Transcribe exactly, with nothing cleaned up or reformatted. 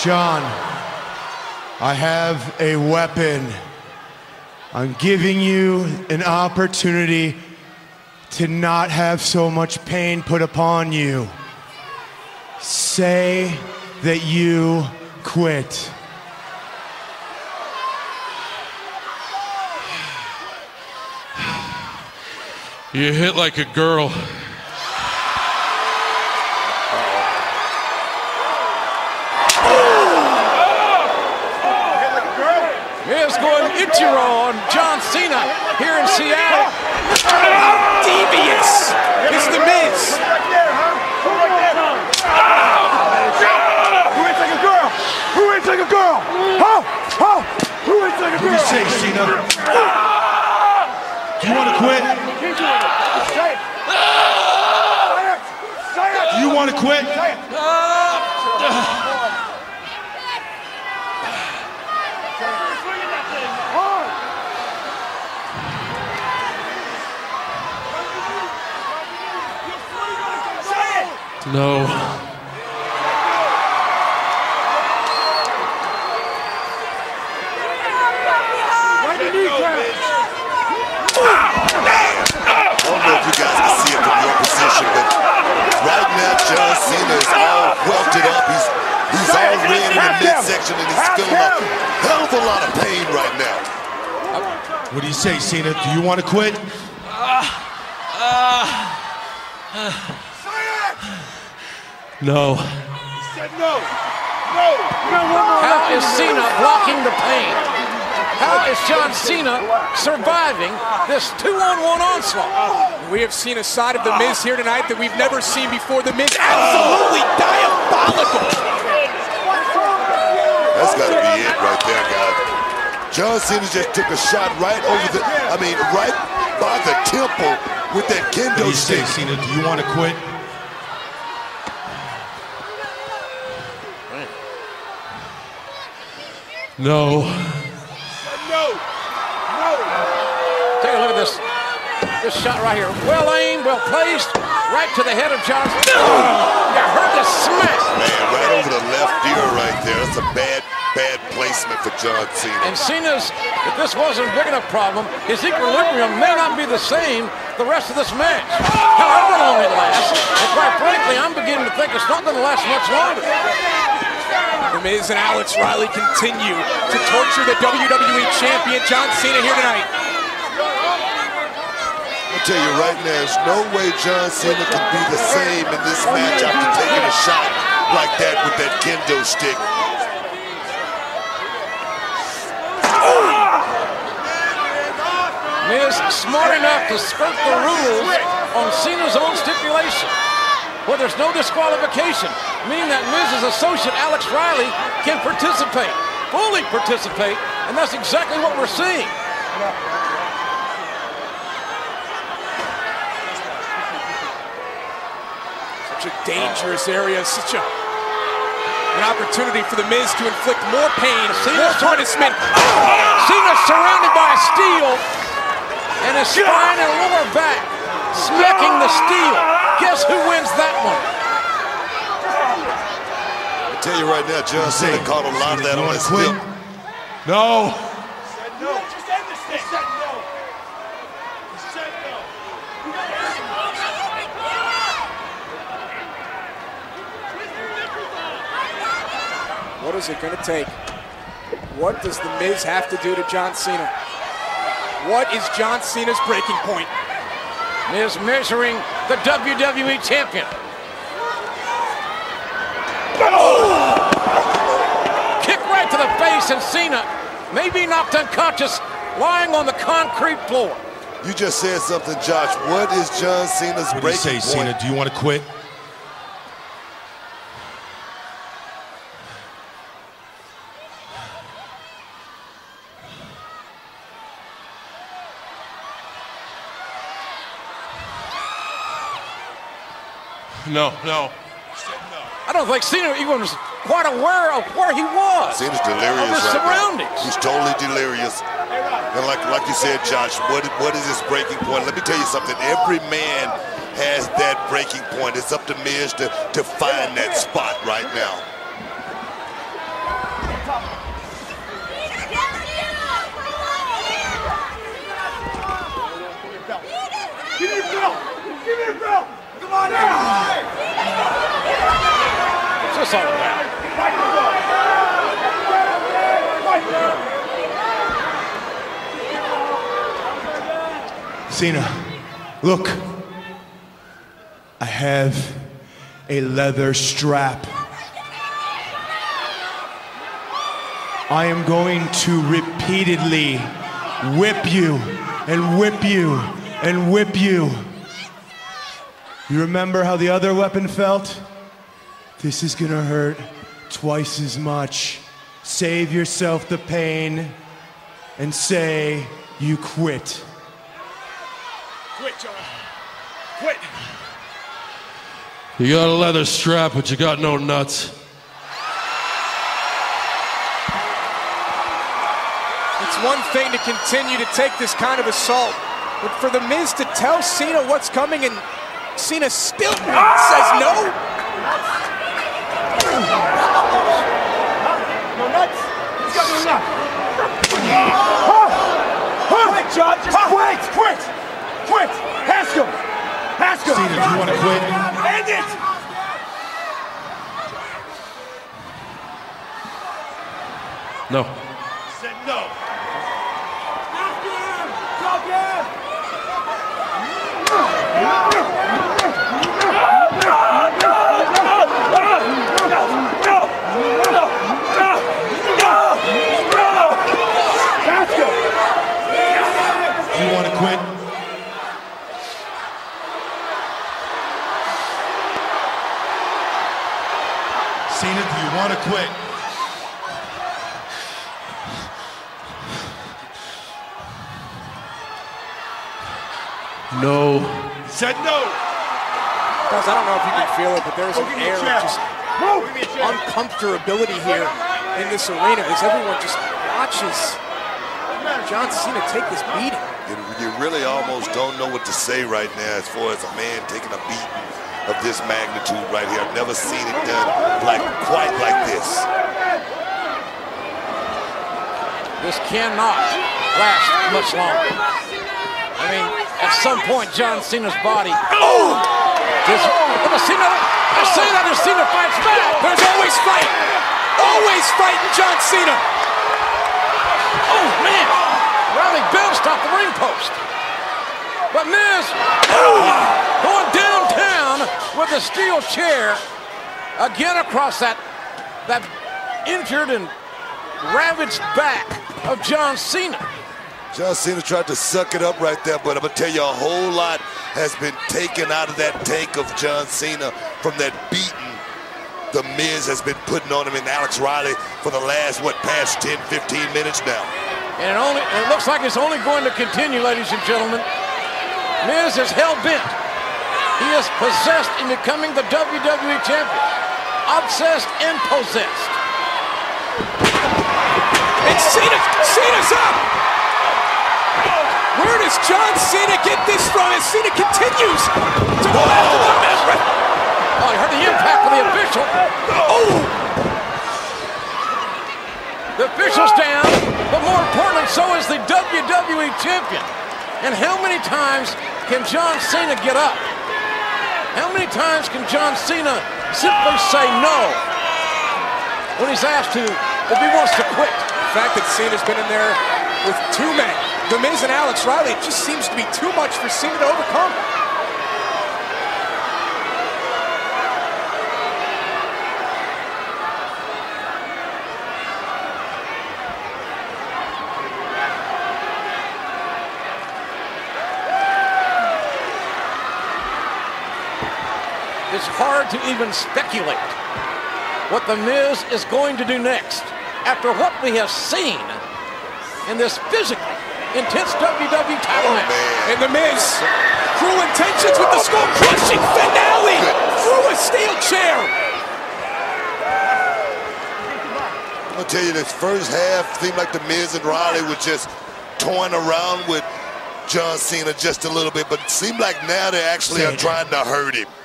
John, I have a weapon. I'm giving you an opportunity to not have so much pain put upon you. Say that you quit. You hit like a girl. Miz going Ichiro on John Cena here in Seattle. How devious is The Miz? Who hits like a girl? Who hits like a girl? Huh? Huh? Who hits like a girl? What do you say, Cena? Do you want to quit? Say it. Say it. Do you want to quit? Say it. No. I don't know if you guys can see it from your position, but right now John Cena is all welted up. He's he's all red in the midsection, and he's feeling a hell of a lot of pain right now. What do you say, Cena? Do you want to quit? Uh, uh, uh, no. He said no. No. How is Cena blocking the pain? How is John Cena surviving this two-on-one onslaught? We have seen a side of The Miz here tonight that we've never seen before. The Miz absolutely diabolical. That's got to be it right there, guys. John Cena just took a shot right over the, I mean, right by the temple with that kendo What do you say, stick. Cena? Do you want to quit? No. No. No. Take a look at this. This shot right here. Well aimed, well placed, right to the head of John Cena. You heard the smack. Man, right over the left ear right there. That's a bad, bad placement for John Cena. And Cena's, if this wasn't a big enough problem, his equilibrium may not be the same the rest of this match. However long it lasts, and quite frankly, I'm beginning to think it's not going to last much longer. The Miz and Alex Riley continue to torture the W W E champion John Cena here tonight. I'll tell you right now, there's no way John Cena can be the same in this match after taking a shot like that with that kendo stick. Miz smart enough to skirt the rules on Cena's own stipulation, where there's no disqualification, meaning that Miz's associate Alex Riley can participate, fully participate, and that's exactly what we're seeing. Such a dangerous area, such a an opportunity for The Miz to inflict more pain, more punishment. Cena's surrounded by steel, and his spine and lower back smacking the steel. Guess who wins that one? I tell you right now, John Cena caught a lot of that on his hip. No. Said no. Just end this thing. He said no. He said no. What is it going to take? What does The Miz have to do to John Cena? What is John Cena's breaking point? Miz measuring the W W E champion. Oh! Kick right to the face, and Cena may be knocked unconscious, lying on the concrete floor. You just said something, Josh. What is John Cena's What do you breaking say, point? Cena? Do you want to quit? No, no. I don't think Cena even was quite aware of where he was. Cena's delirious of his right surroundings. now. He's totally delirious. And like like you said, Josh, what what is his breaking point? Let me tell you something. Every man has that breaking point. It's up to Miz to, to find that spot right now. this all about? Cena, look. I have a leather strap. I am going to repeatedly whip you and whip you and whip you. You remember how the other weapon felt? This is gonna hurt twice as much. Save yourself the pain and say you quit. Quit, John. Quit. You got a leather strap, but you got no nuts. It's one thing to continue to take this kind of assault, but for The Miz to tell Cena what's coming and Cena still says no? No nuts. He's got no nuts. Quit, John. Just quit. Quit. Quit. Ask him. Ask him. Cena, do you want to quit? End it. No. Said no. Ask him. Talk him. Ask him. Do you want to quit? Cena, do you want to quit? No. Said no. Guys, I don't know if you can feel it, but there's Go an give me a air of chair. just Move. Give me a chair. uncomfortability here in this arena as everyone just watches John Cena take this beating. You, you really almost don't know what to say right now as far as a man taking a beating of this magnitude right here. I've never seen it done like quite like this. This cannot last much longer. I mean, at some point, John Cena's body. Oh! Just, oh, Cena, I say that as Cena fights back. There's always fight. Always fighting John Cena. Oh, man. Riley bounced off the ring post. But Miz oh, going downtown with a steel chair again across that, that injured and ravaged back of John Cena. John Cena tried to suck it up right there, but I'm going to tell you a whole lot has been taken out of that tank of John Cena from that beating The Miz has been putting on him and Alex Riley for the last, what, past ten, fifteen minutes now. And it, only, it looks like it's only going to continue, ladies and gentlemen. Miz is hell-bent. He is possessed in becoming the W W E champion. Obsessed and possessed. And Cena, Cena's up! Where does John Cena get this from as Cena continues to go after the Miz? Oh, you heard the impact of the official. Oh! The official's down, but more importantly, so is the W W E champion. And how many times can John Cena get up? How many times can John Cena simply say no when he's asked to, if he wants to quit? The fact that Cena's been in there with two men, The Miz and Alex Riley, it just seems to be too much for Cena to overcome. It's hard to even speculate what The Miz is going to do next after what we have seen in this physically intense W W E title match. And The Miz, cruel intentions with the skull-crushing finale through a steel chair. I'm going to tell you, this first half seemed like The Miz and Riley were just toying around with John Cena just a little bit, but it seemed like now they actually are trying to hurt him.